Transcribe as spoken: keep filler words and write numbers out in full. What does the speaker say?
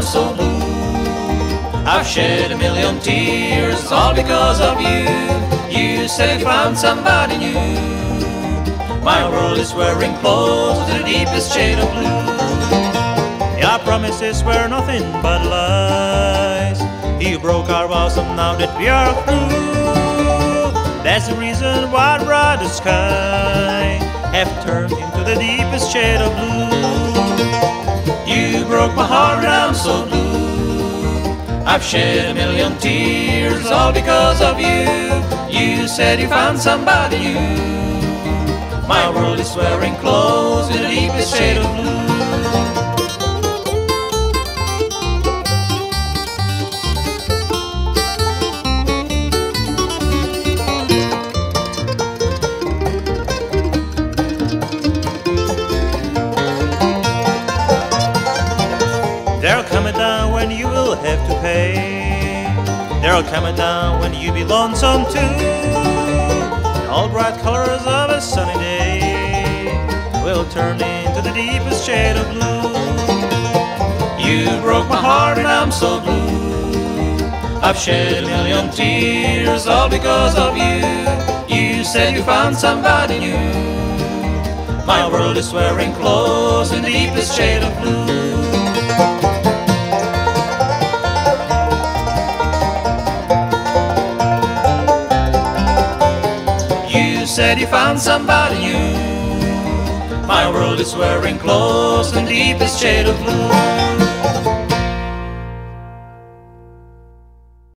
so blue. I've shed a million tears, all because of you. You said you found somebody new. My world is wearing clothes to the deepest shade of blue. Your promises were nothing but lies. You broke our vows and now that we are through, that's the reason why I'd rather sky have turned into the deepest shade of blue. You broke my heart and I'm so blue. I've shed a million tears, all because of you. You said you found somebody new. My world is wearing clothes in the deepest shade of blue. There'll come a time when you will have to pay. There'll come a time when you be lonesome too. And all bright colors of a sunny day will turn into the deepest shade of blue. You broke my heart and I'm so blue. I've shed a million tears, all because of you. You said you found somebody new. My world is wearing clothes in the deepest shade of blue. You said you found somebody new. My world is wearing clothes in the deepest shade of blue.